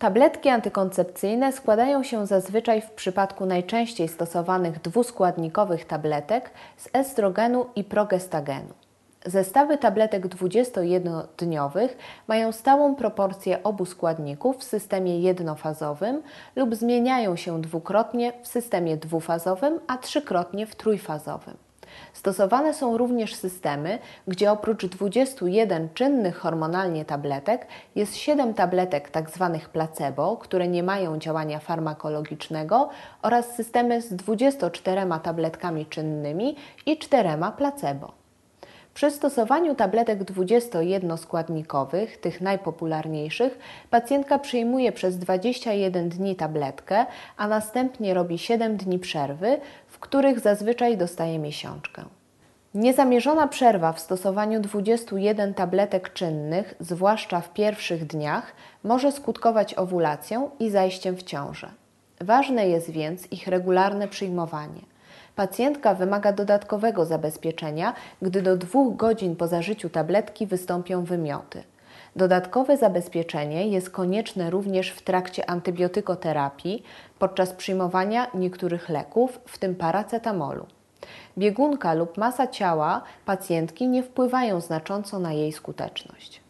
Tabletki antykoncepcyjne składają się zazwyczaj w przypadku najczęściej stosowanych dwuskładnikowych tabletek z estrogenu i progestagenu. Zestawy tabletek 21-dniowych mają stałą proporcję obu składników w systemie jednofazowym lub zmieniają się dwukrotnie w systemie dwufazowym, a trzykrotnie w trójfazowym. Stosowane są również systemy, gdzie oprócz 21 czynnych hormonalnie tabletek jest 7 tabletek tzw. placebo, które nie mają działania farmakologicznego, oraz systemy z 24 tabletkami czynnymi i 4 placebo. Przy stosowaniu tabletek 21-składnikowych, tych najpopularniejszych, pacjentka przyjmuje przez 21 dni tabletkę, a następnie robi 7 dni przerwy, w których zazwyczaj dostaje miesiączkę. Niezamierzona przerwa w stosowaniu 21 tabletek czynnych, zwłaszcza w pierwszych dniach, może skutkować owulacją i zajściem w ciążę. Ważne jest więc ich regularne przyjmowanie. Pacjentka wymaga dodatkowego zabezpieczenia, gdy do 2 godzin po zażyciu tabletki wystąpią wymioty. Dodatkowe zabezpieczenie jest konieczne również w trakcie antybiotykoterapii podczas przyjmowania niektórych leków, w tym paracetamolu. Biegunka lub masa ciała pacjentki nie wpływają znacząco na jej skuteczność.